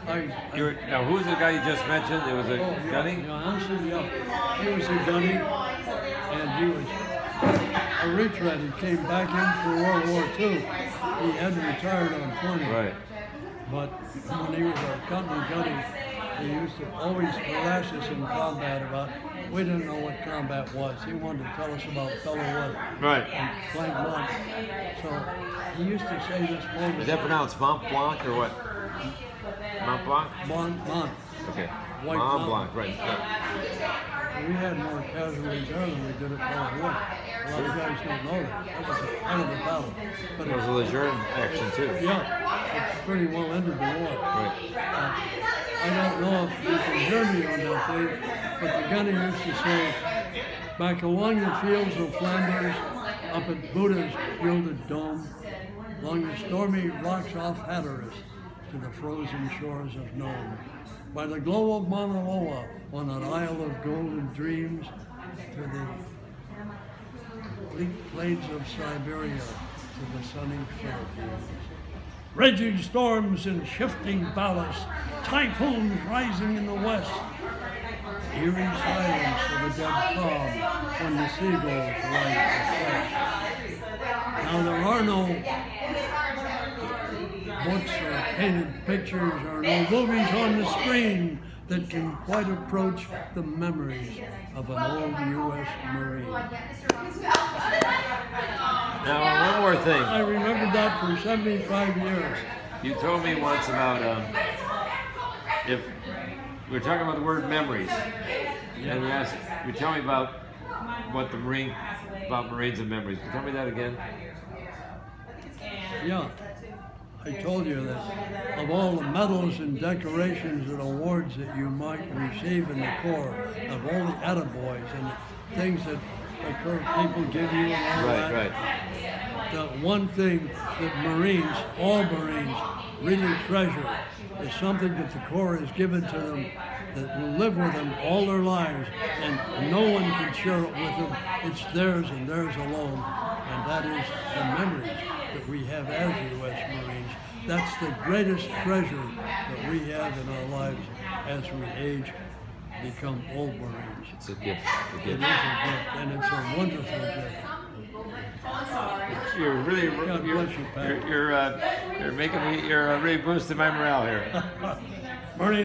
Now, who's the guy you just mentioned? It was a gunny? Yeah, he was a gunny, and he was a retread. He came back in for World War II. He hadn't retired on 20. Right. But when he was a company gunny, he used to always harass us in combat about, we didn't know what combat was. He wanted to tell us about Belleau Wood. Right. And Blanc Blanc. So he used to say this moment. Is that pronounced Mont Blanc or what? Mont Blanc? Mont. Okay. White Mont Mountain. Blanc, right. Yeah. We had more casualties there than we did at Belleau Wood. A lot of guys don't know that. That was a hell of a battle. But There was a Lejeune action too. yeah, it pretty well ended the war. Right. I don't know if you can hear me on that thing, but the gunny used to say, back along the fields of Flanders, up at Buddha's gilded dome, along the stormy rocks off Hatteras, to the frozen shores of Nome, by the glow of Mauna Loa, on an isle of golden dreams, to the bleak glades of Siberia, to the sunny Philippines. Raging storms and shifting ballast, typhoons rising in the west, eerie silence of a dead calm when the seagulls ride the flesh. Now there are no books or painted pictures or no movies on the screen that can quite approach the memories of an old U.S. Marine. Now, one more thing. I remembered that for 75 years. You told me once about if we were talking about the word memories, and you tell me about what the about Marines and memories. Tell me that again. Yeah, I told you that of all the medals and decorations and awards that you might receive in the Corps, of all the attaboys and the things that the Corps people give you and all that, Right. the one thing that Marines, all Marines, really treasure is something that the Corps has given to them that will live with them all their lives, and no one can share it with them. It's theirs and theirs alone, and that is the memories that we have as U.S. Marines. That's the greatest treasure that we have in our lives as we age, become old Marines. It's a gift. It is a gift, and it's a wonderful gift. You're really, God bless you, Pat. you're making me, you're really boosting my morale here. Marine.